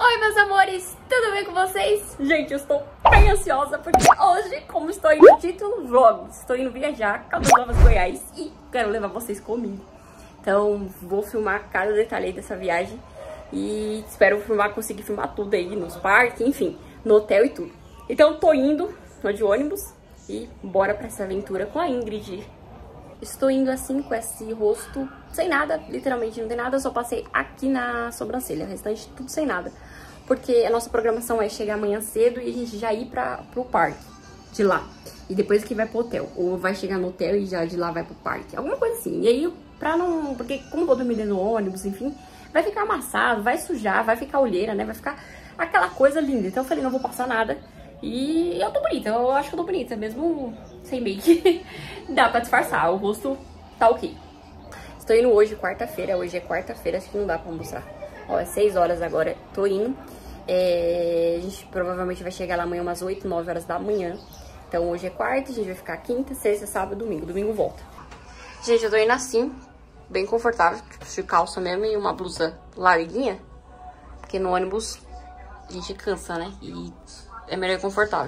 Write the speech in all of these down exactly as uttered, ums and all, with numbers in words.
Oi, meus amores, tudo bem com vocês? Gente, eu estou bem ansiosa porque hoje, como estou indo no título vlog, estou indo viajar Caldas Novas, Goiás e quero levar vocês comigo. Então, vou filmar cada detalhe aí dessa viagem e espero filmar, conseguir filmar tudo aí nos parques, enfim, no hotel e tudo. Então, tô indo, tô de ônibus e bora pra essa aventura com a Ingrid. Estou indo assim com esse rosto sem nada, literalmente não tem nada, eu só passei aqui na sobrancelha, o restante tudo sem nada. Porque a nossa programação é chegar amanhã cedo e a gente já ir pra, pro parque de lá. E depois que vai pro hotel, ou vai chegar no hotel e já de lá vai pro parque, alguma coisa assim. E aí, pra não... porque como eu vou dormir dentro do ônibus, enfim, vai ficar amassado, vai sujar, vai ficar olheira, né? Vai ficar aquela coisa linda. Então eu falei, não vou passar nada. E eu tô bonita, eu acho que eu tô bonita, mesmo sem make. Dá pra disfarçar, o rosto tá ok. Estou indo hoje, quarta-feira, hoje é quarta-feira, acho que não dá pra mostrar. Ó, é seis horas agora, tô indo. É, a gente provavelmente vai chegar lá amanhã umas oito, nove horas da manhã. Então hoje é quarta, a gente vai ficar quinta, sexta, sábado, domingo. Domingo volta. Gente, eu tô indo assim, bem confortável, tipo de calça mesmo e uma blusa larguinha. Porque no ônibus a gente cansa, né? E é melhor e confortável.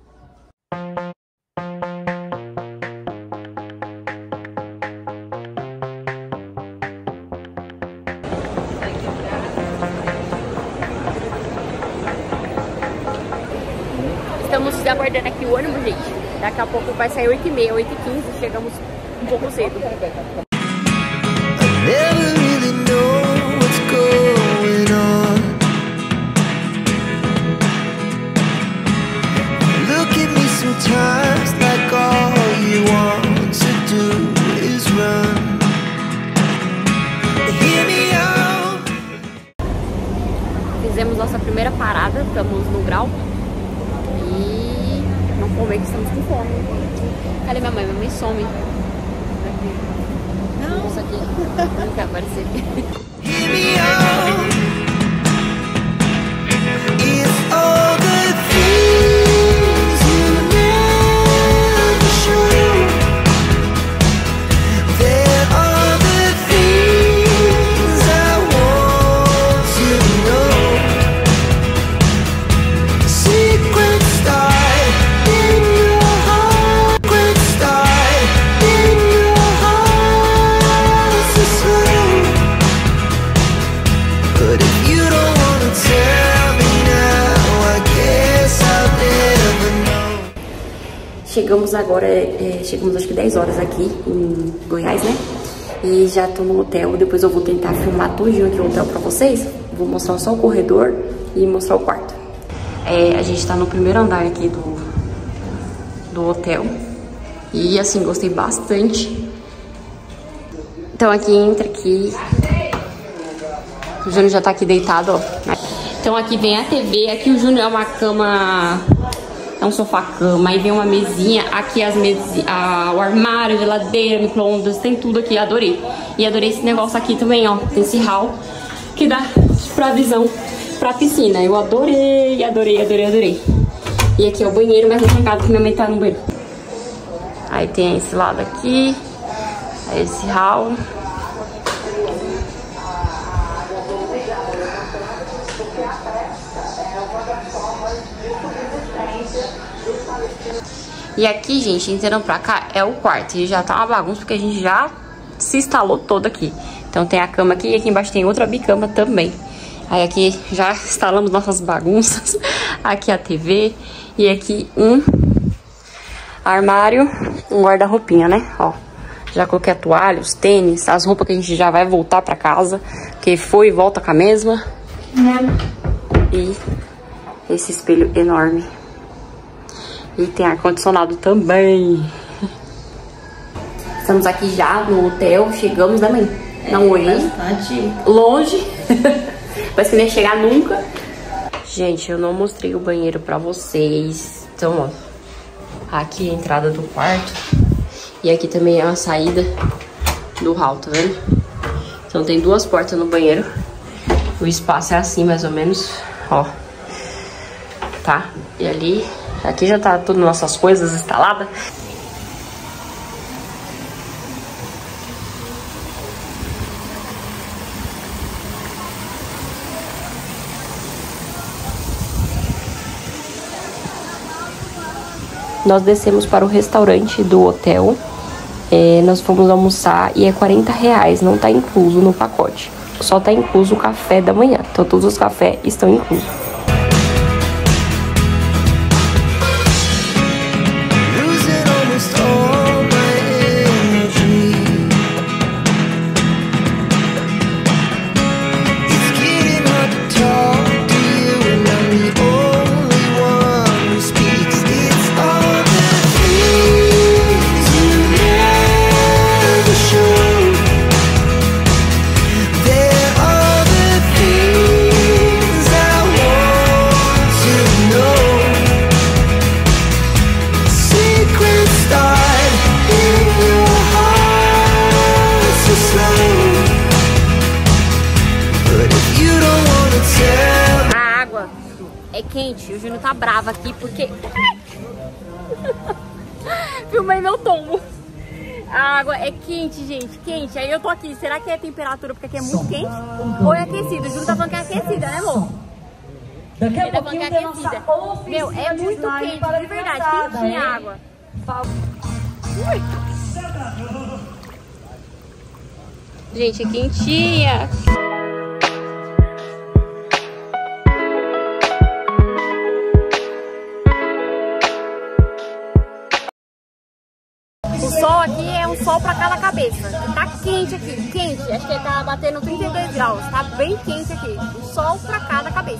Estamos aguardando aqui o ônibus, gente. Daqui a pouco vai sair oito e meia, oito e quinze. Chegamos um pouco cedo. Fizemos nossa primeira parada, estamos no Grau. E não comer que estamos com fome. Cadê minha mãe? Minha mãe some. Não. Isso aqui não quer aparecer. Chegamos agora, é, chegamos acho que dez horas aqui em Goiás, né? E já tô no hotel, depois eu vou tentar filmar tudinho aqui o hotel pra vocês. Vou mostrar só o corredor e mostrar o quarto. É, a gente tá no primeiro andar aqui do, do hotel. E assim, gostei bastante. Então aqui, entra aqui. O Júnior já tá aqui deitado, ó. Então aqui vem a T V, aqui o Júnior é uma cama... É um sofá-cama, aí vem uma mesinha, aqui as mesinhas, o armário, geladeira, micro-ondas, tem tudo aqui, adorei. E adorei esse negócio aqui também, ó, tem esse hall que dá pra visão pra piscina. Eu adorei, adorei, adorei, adorei. E aqui é o banheiro, mas não tem casa que minha mãe tá no banheiro. Aí tem esse lado aqui, esse hall. E aqui, gente, entrando pra cá é o quarto. E já tá uma bagunça porque a gente já se instalou todo aqui. Então tem a cama aqui e aqui embaixo tem outra bicama também. Aí aqui já instalamos nossas bagunças. Aqui a T V. E aqui um armário, um guarda-roupinha, né? Ó, já coloquei a toalha, os tênis, as roupas que a gente já vai voltar pra casa. Porque foi e volta com a mesma. E esse espelho enorme. E tem ar-condicionado também. Estamos aqui já no hotel. Chegamos, né, mãe? É, não, oi. Bastante longe. Parece que nem ia chegar nunca. Gente, eu não mostrei o banheiro pra vocês. Então, ó. Aqui é a entrada do quarto. E aqui também é a saída do hall, tá vendo? Então tem duas portas no banheiro. O espaço é assim, mais ou menos. Ó. Tá? E ali... Aqui já tá tudo nossas coisas instaladas. nós descemos para o restaurante do hotel. É, nós fomos almoçar e é quarenta reais, não tá incluso no pacote. Só tá incluso o café da manhã. Então todos os cafés estão inclusos. Quente, o Júnior tá bravo aqui porque... Filmei meu tombo. A água é quente, gente, quente. Aí eu tô aqui, será que é temperatura porque aqui é muito quente? Ou é aquecida? O Júnior tá falando que é aquecida, né, amor? Daqui a Ele tá falando que é aquecida. Meu, é muito quente, de verdade, quentinha a água. Ui. Gente, é quentinha. O sol aqui é um sol pra cada cabeça. Tá quente aqui, quente. Acho que tá batendo trinta e dois graus. Tá bem quente aqui. Um sol pra cada cabeça.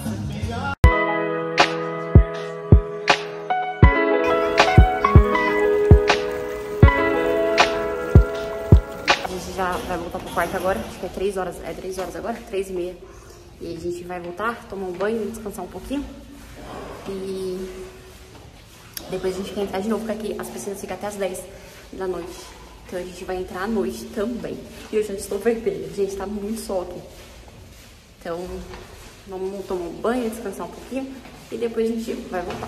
A gente já vai voltar pro quarto agora. Acho que é três horas. É três horas agora? Três e meia. E a gente vai voltar, tomar um banho, descansar um pouquinho. E depois a gente quer entrar de novo, porque aqui as piscinas ficam até as dez da noite. Então a gente vai entrar à noite também. E eu já estou vermelha. Gente, tá muito sol aqui. Então vamos tomar um banho, descansar um pouquinho. E depois a gente vai voltar.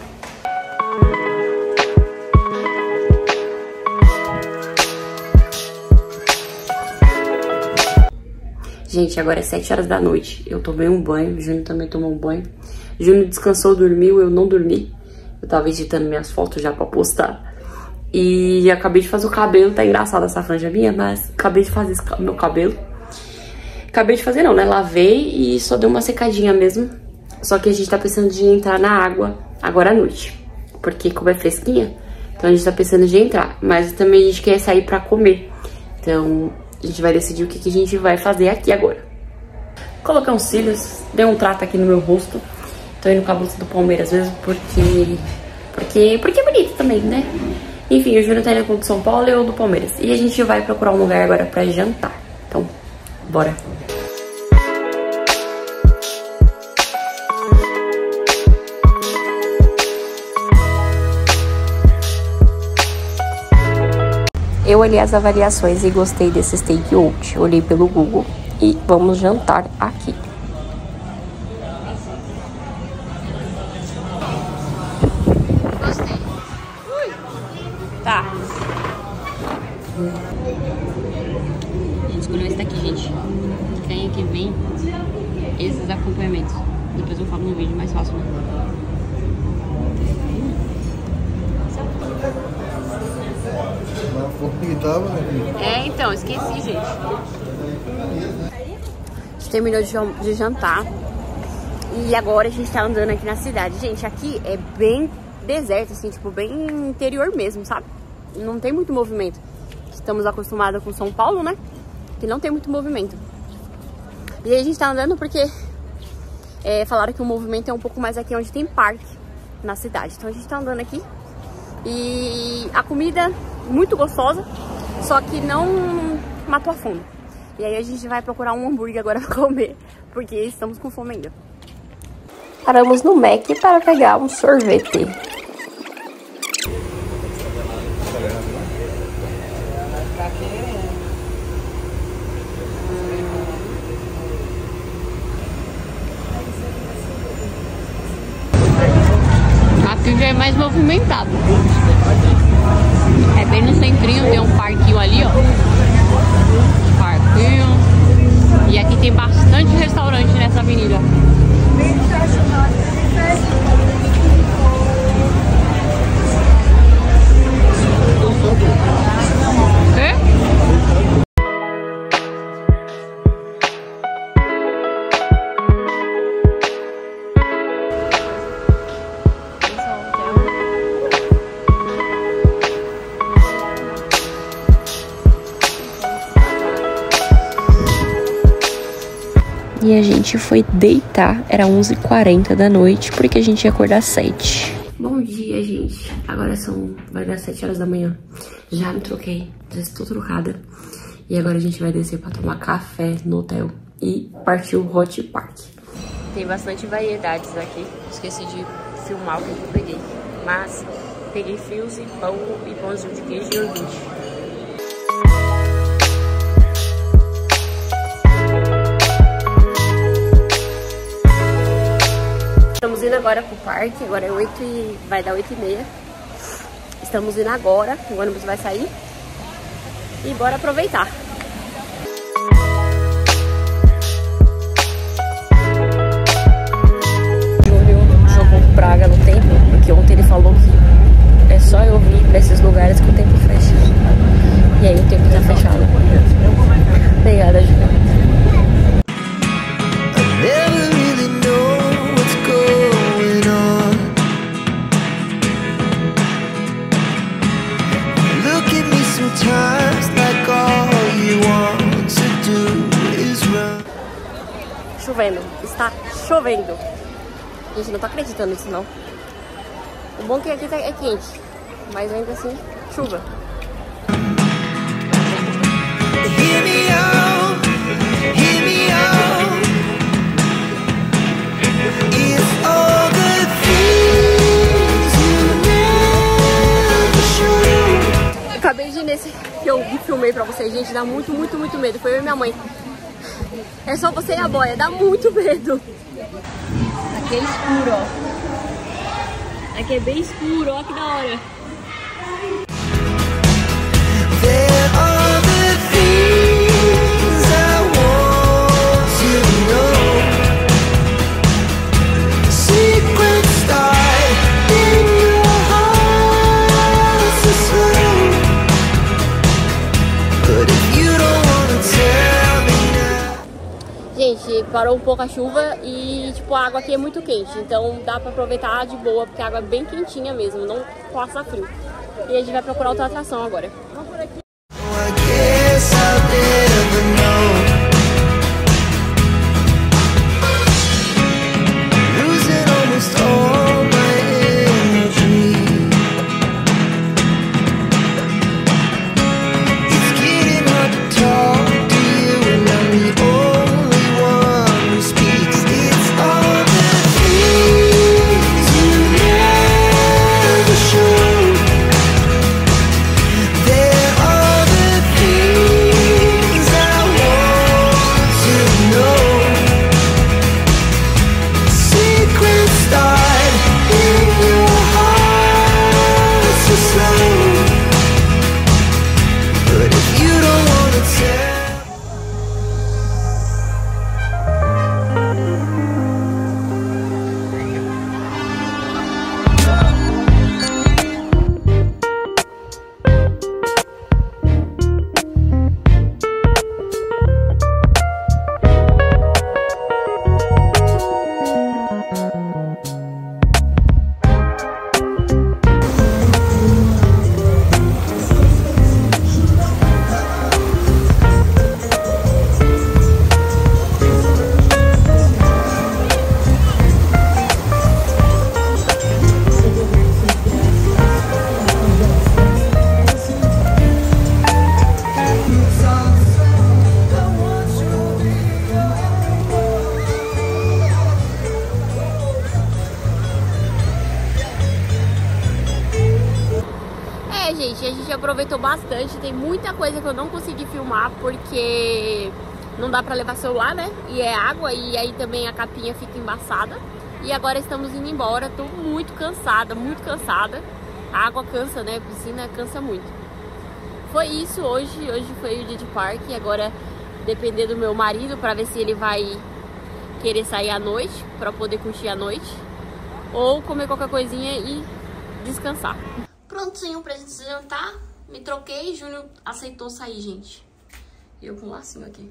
Gente, agora é sete horas da noite. Eu tomei um banho, o Júnior também tomou um banho. O Júnior descansou, dormiu, eu não dormi. Eu tava editando minhas fotos já pra postar. E acabei de fazer o cabelo, tá engraçado essa franja minha, mas acabei de fazer esse, meu cabelo. Acabei de fazer não, né? Lavei e só deu uma secadinha mesmo. Só que a gente tá pensando de entrar na água agora à noite. Porque como é fresquinha, então a gente tá pensando de entrar. Mas também a gente quer sair pra comer. Então a gente vai decidir o que, que a gente vai fazer aqui agora. Coloquei uns cílios, dei um trato aqui no meu rosto. Tô indo com a blusa do Palmeiras mesmo, porque... Porque, porque é bonito também, né? Enfim, o Júnior tá indo com o do São Paulo e eu do Palmeiras. E a gente vai procurar um lugar agora pra jantar. Então, bora. Eu olhei as avaliações e gostei desse steak out. Olhei pelo Google e vamos jantar aqui. Gostei. Ui. Tá. A gente escolheu esse daqui, gente. Tem aqui vem esses acompanhamentos. Depois eu falo no vídeo mais fácil, né? É, então, esqueci, gente. A gente terminou de jantar. E agora a gente tá andando aqui na cidade. Gente, aqui é bem deserto, assim, tipo, bem interior mesmo, sabe? Não tem muito movimento. Estamos acostumados com São Paulo, né? Que não tem muito movimento. E aí a gente tá andando porque é, falaram que o movimento é um pouco mais aqui onde tem parque na cidade. Então a gente tá andando aqui. E a comida muito gostosa, só que não matou a fome. E aí a gente vai procurar um hambúrguer agora pra comer, porque estamos com fome ainda. Paramos no Mac para pegar um sorvete. Aqui já é mais movimentado. É bem no centrinho, tem um parquinho ali, ó. Parquinho. E aqui tem bastante restaurante nessa avenida. E a gente foi deitar, era onze e quarenta da noite, porque a gente ia acordar às sete. Bom dia, gente. Agora são, vai dar sete horas da manhã. Já me troquei, já estou trocada. E agora a gente vai descer pra tomar café no hotel e partir o Hot Park. Tem bastante variedades aqui. Esqueci de filmar o que eu peguei. Mas peguei frios e pão e pãozinho de queijo e iogurte. Estamos indo agora pro parque, agora é oito e vai dar oito e meia. Estamos indo agora, o ônibus vai sair. E bora aproveitar. Júlio jogou praga no tempo, porque ontem ele falou que é só eu vir pra esses lugares que o tempo fecha. E aí o tempo tá fechado. Obrigada, Júlio. Chovendo, está chovendo. Gente, não tô acreditando nisso não. O bom é que aqui é quente, mas ainda assim, chuva. Hear me out, hear me out. It's all the things you never show. Acabei de ir nesse que eu filmei pra vocês, gente, dá muito, muito, muito medo. Foi eu e minha mãe. É só você e a boia, dá muito medo. Aqui é escuro, ó. Aqui é bem escuro, ó, que da hora. Gente, parou um pouco a chuva e, tipo, a água aqui é muito quente. Então dá pra aproveitar de boa, porque a água é bem quentinha mesmo, não passa frio. E a gente vai procurar outra atração agora. Vamos por aqui. Gente, a gente aproveitou bastante, tem muita coisa que eu não consegui filmar porque não dá pra levar celular, né? E é água e aí também a capinha fica embaçada. E agora estamos indo embora, tô muito cansada, muito cansada. A água cansa, né? A piscina cansa muito. Foi isso hoje, hoje foi o dia de parque. Agora depender do meu marido pra ver se ele vai querer sair à noite, pra poder curtir a noite. Ou comer qualquer coisinha e descansar. Prontinho pra gente jantar, me troquei e Júnior aceitou sair, gente. E eu com um lacinho aqui.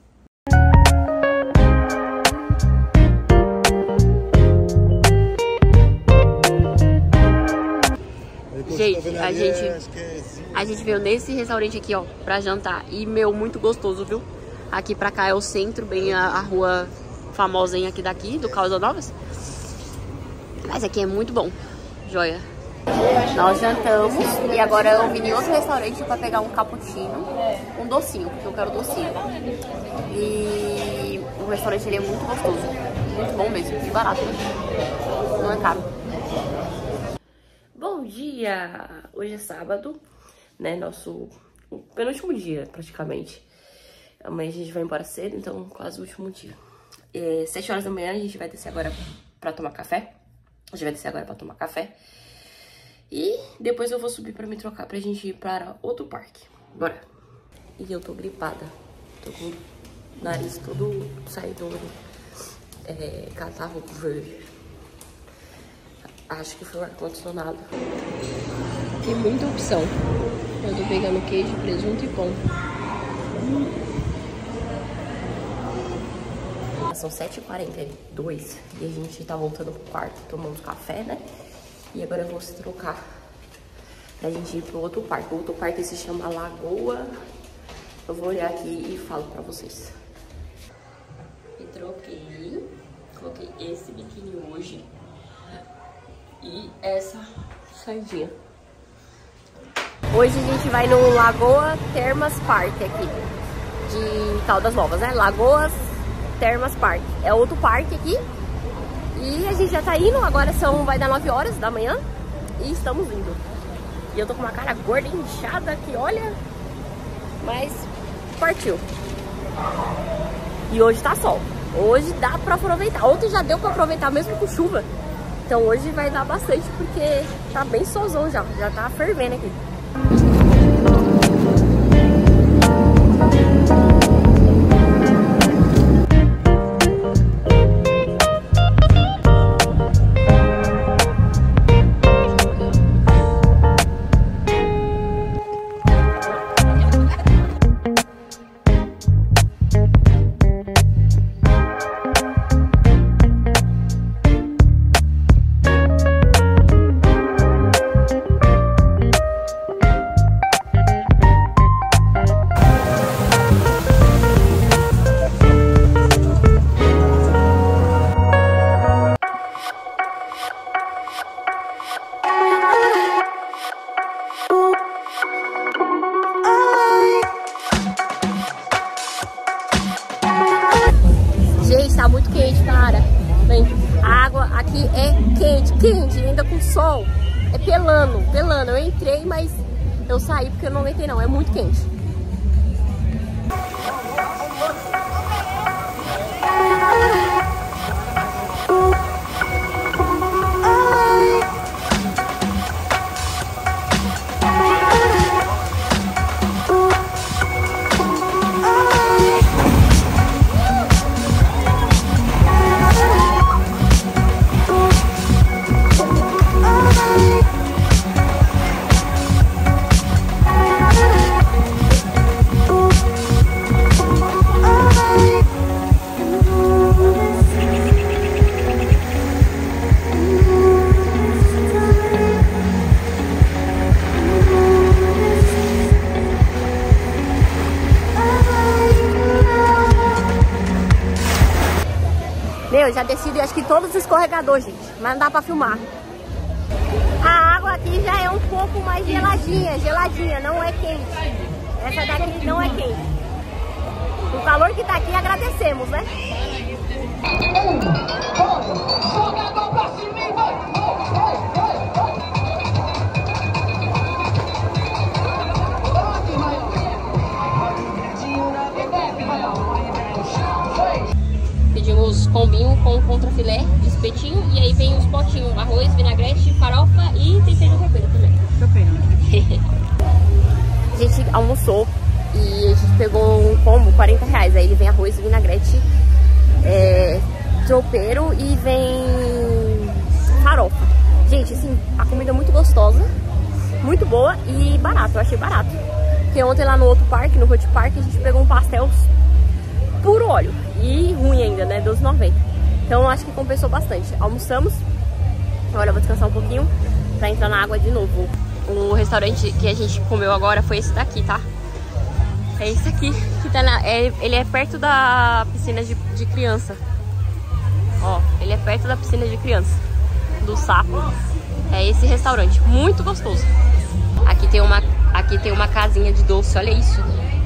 Gente, a gente, a gente veio nesse restaurante aqui, ó, pra jantar. E, meu, muito gostoso, viu? Aqui pra cá é o centro, bem a, a rua famosinha aqui daqui, do Caldas Novas. Mas aqui é muito bom. Joia. Nós jantamos e agora eu vim em outro restaurante pra pegar um cappuccino, um docinho, porque eu quero docinho. E o restaurante ele é muito gostoso, muito bom mesmo, e barato, né? Não é caro. Bom dia! Hoje é sábado, né? Nosso penúltimo dia, praticamente. Amanhã a gente vai embora cedo, então quase o último dia. É, sete horas da manhã a gente vai descer agora pra tomar café. A gente vai descer agora pra tomar café. E depois eu vou subir pra me trocar pra gente ir para outro parque. Bora! E eu tô gripada. Tô com o nariz todo saído, é, catarro verde. Acho que foi o ar-condicionado. Tem muita opção. Eu tô pegando queijo, presunto e pão. Hum. São sete e quarenta e dois e a gente tá voltando pro quarto, tomamos café, né? E agora eu vou se trocar pra gente ir pro outro parque. O outro parque se chama Lagoa. Eu vou olhar aqui e falo pra vocês. Me troquei. Coloquei esse biquíni hoje. E essa sardinha. Hoje a gente vai no Lagoa Termas Park aqui. De Caldas Novas, né? Lagoas Termas Park. É outro parque aqui. E a gente já tá indo. Agora são, vai dar nove horas da manhã. E estamos indo. E eu tô com uma cara gorda, inchada aqui, olha. Mas partiu. E hoje tá sol. Hoje dá pra aproveitar. Ontem já deu pra aproveitar mesmo com chuva. Então hoje vai dar bastante porque tá bem solzão já. Já tá fervendo aqui. Tá muito quente, cara. Vem. A água aqui é quente, quente, ainda com sol. É pelando, pelando. Eu entrei, mas eu saí porque eu não aguentei não. É muito quente. Meu, já desci, acho que todos os escorregadores, gente, mas não dá pra filmar. A água aqui já é um pouco mais geladinha, geladinha, não é quente. Essa daqui não é quente. O calor que tá aqui, agradecemos, né? Joga a mão pra cima e vai! Pedimos combinho com contrafilé de espetinho e aí vem os potinhos, arroz, vinagrete, farofa e tempero tropeiro também. Tropeiro. A gente almoçou e a gente pegou um combo, quarenta reais. Aí ele vem arroz, vinagrete, é, tropeiro e vem farofa. Gente, assim, a comida é muito gostosa, muito boa e barato, eu achei barato. Porque ontem lá no outro parque, no Hot Park, a gente pegou um pastel puro óleo e ruim ainda, né, doze e noventa. Então eu acho que compensou bastante. Almoçamos, agora eu vou descansar um pouquinho pra entrar na água de novo. O restaurante que a gente comeu agora foi esse daqui, tá? É esse aqui que tá na, é, ele é perto da piscina de, de criança. Ó, ele é perto da piscina de criança. Do Sapo. É esse restaurante. Muito gostoso. Aqui tem uma, aqui tem uma casinha de doce. Olha isso.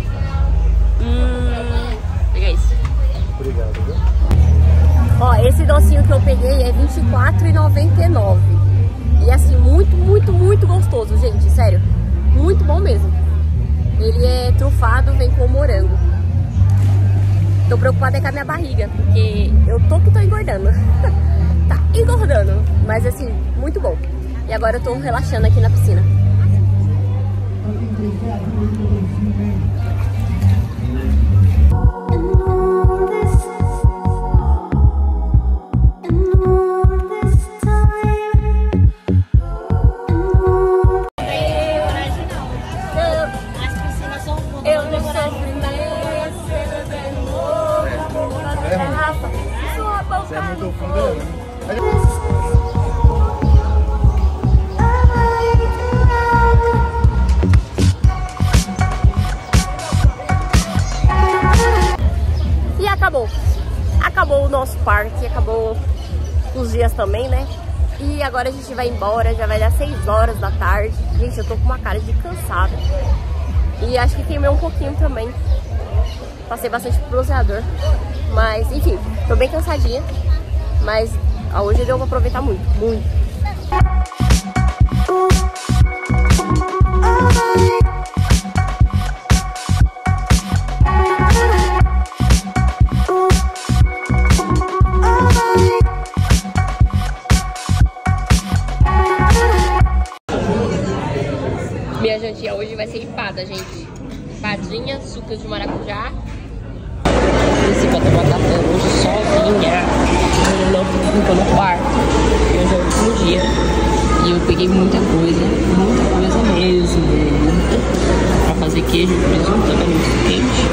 Hum, pega isso. Obrigado, viu? Ó, esse docinho que eu peguei é vinte e quatro reais e noventa e nove centavos. E assim, muito, muito, muito gostoso, gente. Sério. Muito bom mesmo. Ele é trufado, vem com morango. Tô preocupada é com a minha barriga, porque eu tô que tô engordando. Tá engordando, mas assim, muito bom. E agora eu tô relaxando aqui na piscina. Você é muito fundo, né? E acabou. Acabou o nosso parque, acabou os dias também, né? E agora a gente vai embora, já vai dar seis horas da tarde. Gente, eu tô com uma cara de cansada. E acho que queimei um pouquinho também. Passei bastante bronzeador. Mas, enfim, tô bem cansadinha. Mas hoje deu pra aproveitar muito, muito. Minha jantinha hoje vai ser empada, gente. Empadinha, suco de maracujá. Desci pra tomar café hoje sozinha. Eu não fico no quarto. Hoje é o último dia. E eu peguei muita coisa. Muita coisa mesmo. Pra fazer queijo, presunto também, muito quente.